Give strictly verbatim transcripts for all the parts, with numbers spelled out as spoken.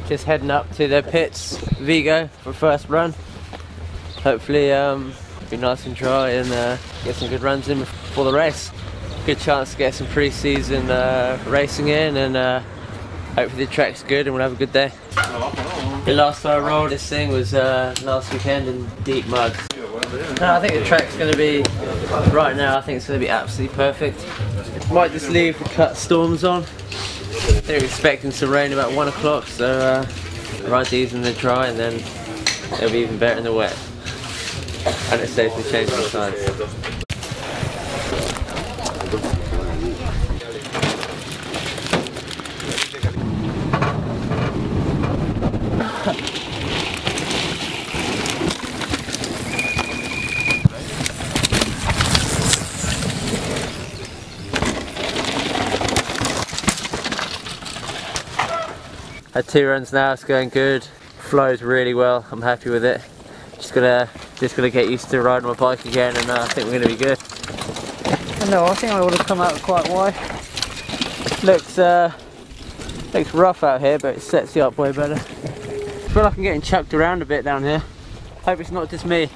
just heading up to the pits, Vigo, for first run. Hopefully um, be nice and dry and uh, get some good runs in before the race. Good chance to get some pre-season uh, racing in, and uh, hopefully the track's good and we'll have a good day. The last time I rode this thing was uh, last weekend in deep mud. No, I think the track's going to be, right now I think it's going to be absolutely perfect. Might just leave the cut storms on. They're expecting some rain about one o'clock, so uh, ride these in the dry and then it'll be even better in the wet. And it's safe to change the sides. Had two runs now, it's going good. Flows really well, I'm happy with it. Just gonna just gonna get used to riding my bike again, and uh, I think we're gonna be good. No, I think I would have come out quite wide. Looks uh, looks rough out here, but it sets you up way better. I feel like I'm getting chucked around a bit down here. Hope it's not just me.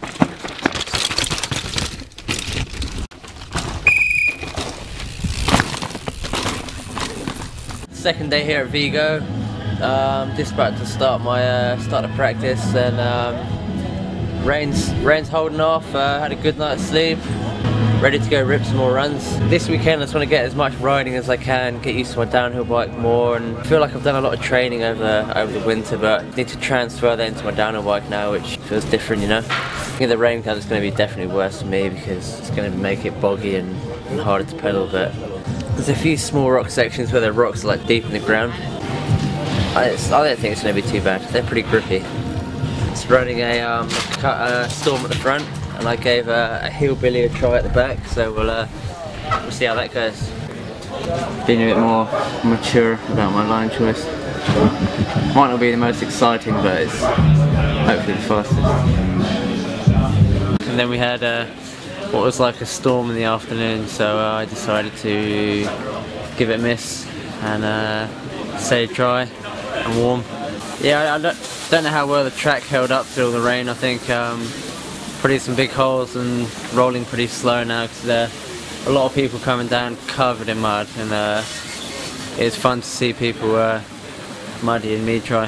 Second day here at Vigo. Um, just about to start my uh, start of practice, and um, rain's rain's holding off. Uh, had a good night's sleep, ready to go rip some more runs. This weekend I just want to get as much riding as I can, get used to my downhill bike more, and I feel like I've done a lot of training over over the winter, but I need to transfer that into my downhill bike now, which feels different, you know. I think the rain colour is going to be definitely worse for me because it's going to make it boggy and, and harder to pedal. But there's a few small rock sections where the rocks are like deep in the ground. I, I don't think it's going to be too bad. They're pretty grippy. It's running a um, cut, uh, storm at the front, and I gave uh, a hillbilly a try at the back, so we'll, uh, we'll see how that goes. Being a bit more mature about my line choice. Might not be the most exciting, but it's hopefully the fastest. And then we had uh, what was like a storm in the afternoon, so uh, I decided to give it a miss and uh, stay dry and warm. Yeah, I don't, don't know how well the track held up through all the rain. I think um, probably some big holes and rolling pretty slow now because there are a lot of people coming down covered in mud, and uh, it's fun to see people uh, muddy and me dry.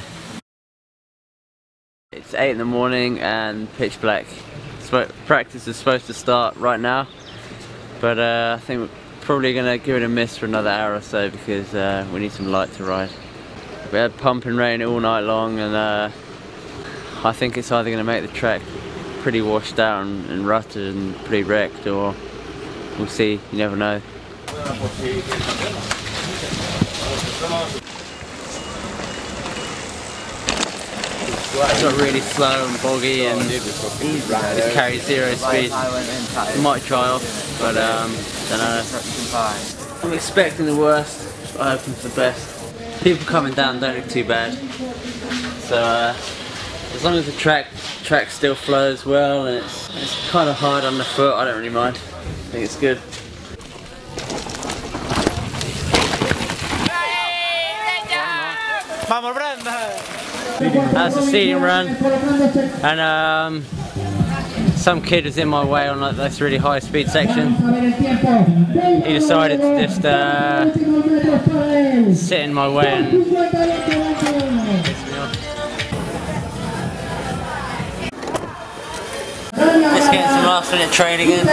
It's eight in the morning and pitch black. So practice is supposed to start right now, but uh, I think we're probably going to give it a miss for another hour or so because uh, we need some light to ride. We had pumping rain all night long, and uh, I think it's either going to make the track pretty washed out and, and rutted and pretty wrecked, or we'll see, you never know. It's not really slow and boggy, and it carries zero speed. It might dry off, but um, don't know. I'm expecting the worst, but hoping for the best. People coming down don't look too bad, so uh, as long as the track track still flows well and it's, it's kind of hard on the foot, I don't really mind. I think it's good. That's a seeding run, and um, some kid was in my way on like this really high speed section. He decided to just uh, sit in my way and piss me off. Just getting some last minute training in.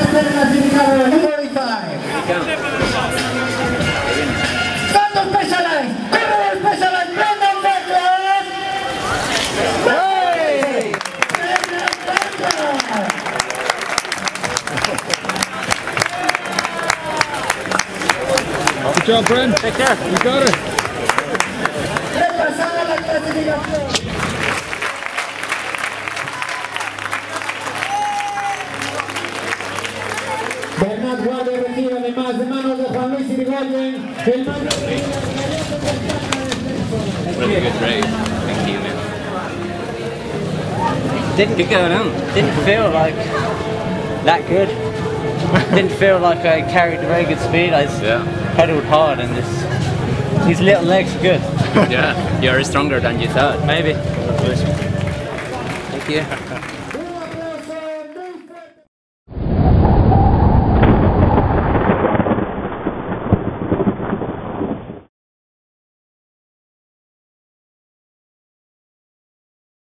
Good job, Brent. Take care. You got it. Bernat Guardia recibe además de manos de Juan Luis Irigoyen el mando de Really good race. Thank you, man. Didn't Good going on. Didn't feel like that good. Didn't feel like I carried very good speed. I just Yeah. pedaled hard and just His little legs are good. Yeah, you're stronger than you thought. Maybe. Thank you.